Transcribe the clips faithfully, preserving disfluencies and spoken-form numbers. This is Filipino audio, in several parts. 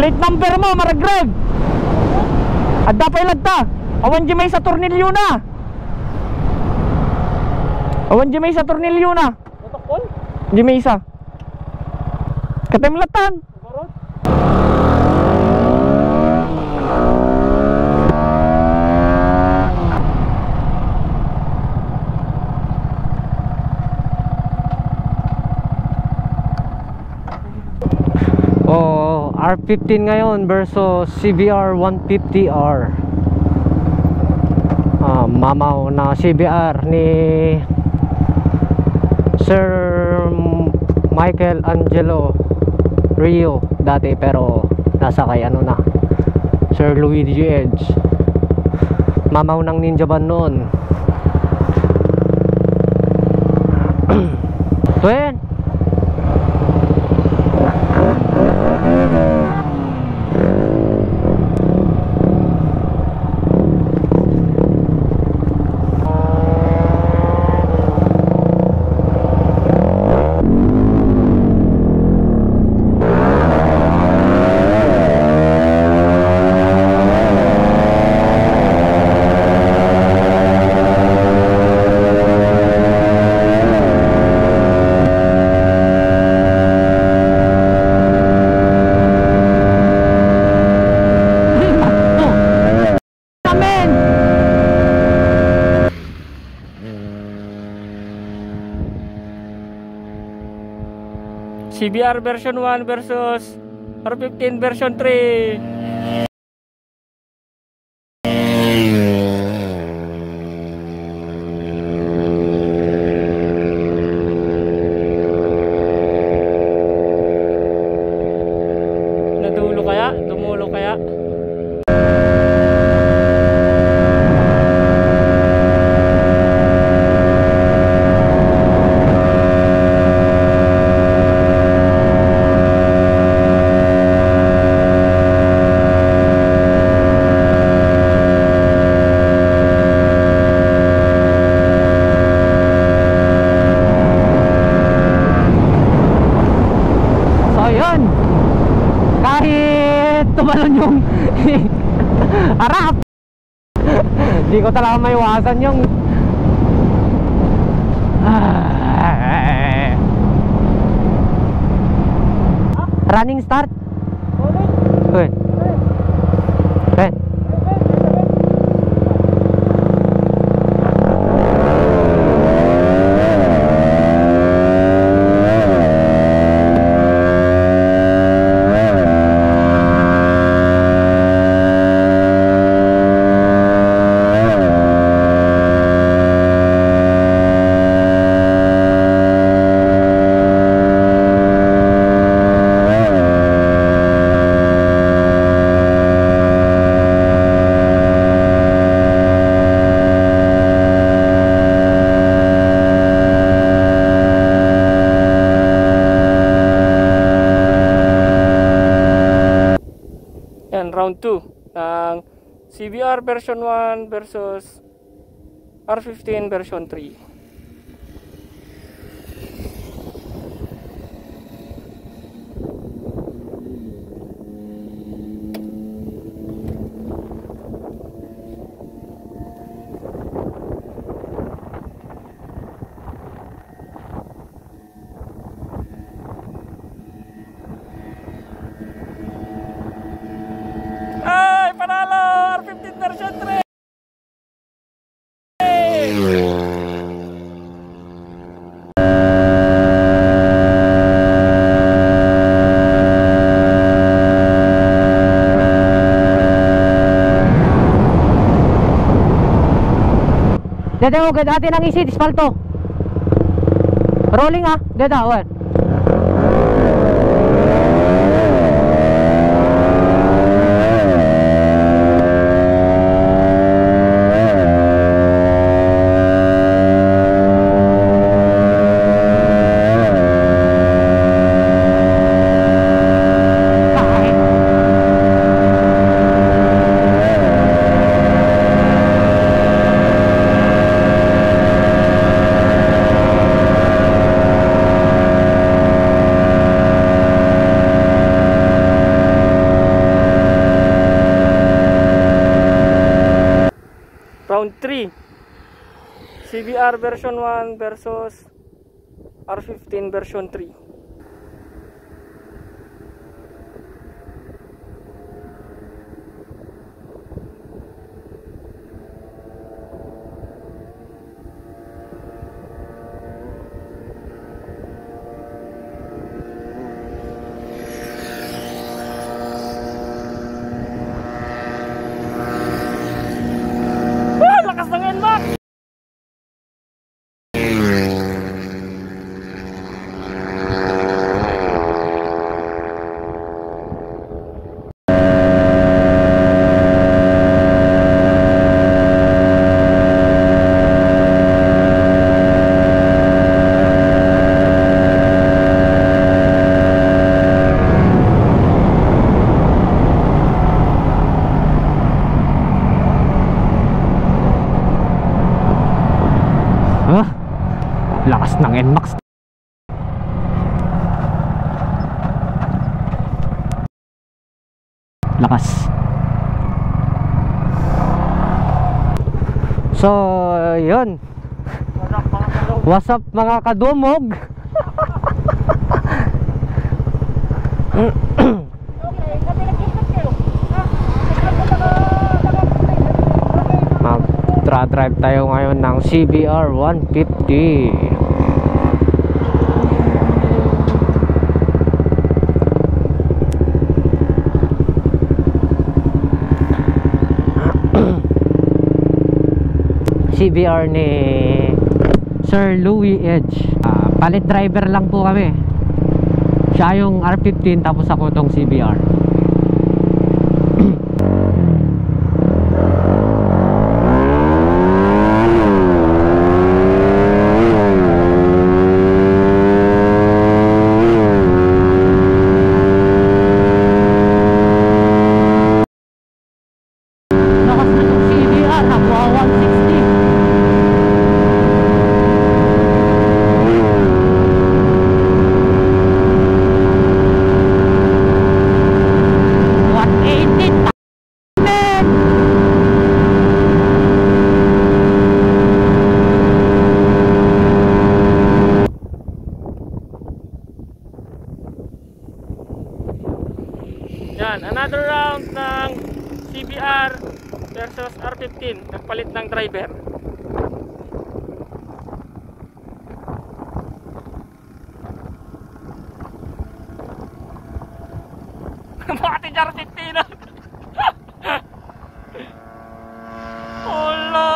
Plate number mo, Maragreg. Adda pa ilagta. Awan di may sa tornilyo na. Awan di may sa tornilyo na. Natakon? Di may isa. Katemlatan. Oh, R fifteen ngayon versus C B R one fifty R. Ah, mamaw na C B R ni Sir Michael Angelo Rio dati, pero nasa kay ano na, Sir Luigi Edge. Mamaw ng Ninja Van noon. Twen C B R version one versus R fifteen version three. Nadulo kaya? Dumulo kaya? Tumalon yung harap. Di ko talaga maiwasan yung running start. Okay. Okay. Round two ng C B R version one versus R fifteen version three. Ay, panalo! R fifteen version three! Dede mo, dati nang isit, ispalto. Rolling ah, dede, awan. round three. C B R version one versus R fifteen version three. Lakas ng N-Max! Ah, lakas ng N-Max. Lakas. So, yun. What's up mga kadumog? Mag-drive tayo ngayon ng C B R one fifty. C B R ni Sir Louis Edge. uh, Palit driver lang po kami. Siya yung R fifteen tapos ako tong C B R. Lakas na tong C B R, nakuha one sixty. one eighty. Man! Yan, another round ng C B R versus R fifteen. Nagpalit ng driver. Bakit yung R fifteen na? Olo!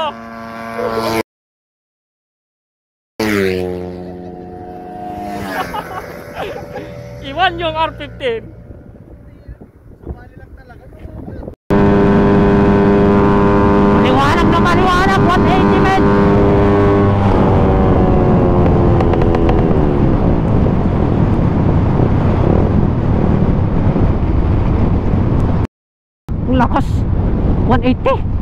Iwan yung R fifteen. Maliwanag na maliwanag, one eighty men. Ang lakas, one eighty.